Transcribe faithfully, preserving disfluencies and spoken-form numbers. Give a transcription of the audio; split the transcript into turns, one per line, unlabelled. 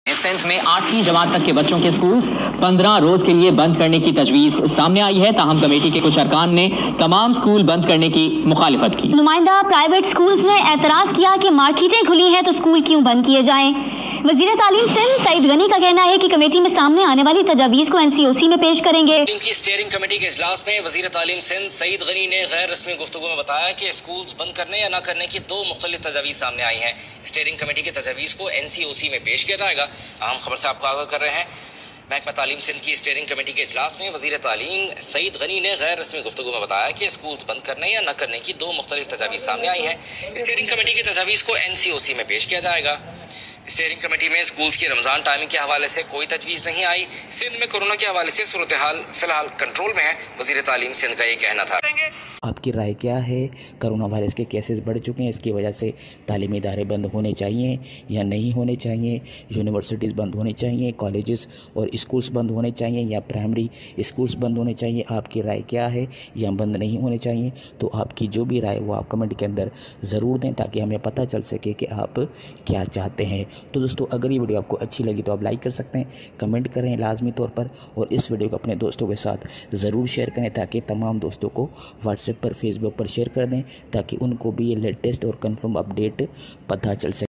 सिंध में आठवीं जमात तक के बच्चों के स्कूल्स पंद्रह रोज के लिए बंद करने की तजवीज सामने आई है। ताहम कमेटी के कुछ अरकान ने तमाम स्कूल बंद करने की मुखालिफत की।
नुमाइंदा प्राइवेट स्कूल्स ने एतराज किया कि मार्केटें खुली हैं तो स्कूल क्यों बंद किए जाएं। वजीर तालीम सिंध सईद गनी का कहना है कि कमेटी में सामने आने वाली तजावीज को एन सी ओ सी में पेश करेंगे।
इनकी स्टीयरिंग कमेटी के इजलास में वजीर तालीम सिंध सईद गनी ने गैर रस्मी गुफ्तगू में बताया कि स्कूल्स बंद करने या न करने की दो मुख्तलिफ तजावीज सामने आई हैं। स्टीयरिंग कमेटी की तजावीज को एन सी ओ सी में पेश किया जाएगा। अहम खबर से आपको आगाह कर रहे हैं। महकमा तालीम सिंध की स्टीयरिंग कमेटी के इजलास में वजीर तालीम सईद गनी ने गैर रस्मी गुफ्तगू में बताया कि स्कूल्स बंद करने या न करने की दो मुख्तलिफ तजावीज सामने आई हैं। स्टीयरिंग कमेटी की तजावीज़ को एन सी ओ सी में पेश किया जाएगा। स्टीयरिंग कमेटी में स्कूल्स की रमज़ान टाइमिंग के हवाले से कोई तजवीज़ नहीं आई। सिंध में कोरोना के हवाले से सूरत हाल फिलहाल कंट्रोल में है। वजीर तालीम सिंध का ये कहना था।
आपकी राय क्या है? कोरोना वायरस के केसेस बढ़ चुके हैं, इसकी वजह से तालीमी इदारे बंद होने चाहिए या नहीं होने चाहिए? यूनिवर्सिटीज़ बंद होनी चाहिए, कॉलेजेस और स्कूल्स बंद होने चाहिए या प्राइमरी स्कूल्स बंद होने चाहिए? आपकी राय क्या है? या बंद नहीं होने चाहिए? तो आपकी जो भी राय वो आप कमेंट के अंदर ज़रूर दें ताकि हमें पता चल सके कि आप क्या चाहते हैं। तो दोस्तों, अगर ये वीडियो आपको अच्छी लगी तो आप लाइक कर सकते हैं, कमेंट करें लाजमी तौर पर, और इस वीडियो को अपने दोस्तों के साथ ज़रूर शेयर करें ताकि तमाम दोस्तों को व्हाट्सएप पर, फेसबुक पर शेयर कर दें ताकि उनको भी ये लेटेस्ट और कंफर्म अपडेट पता चल सके।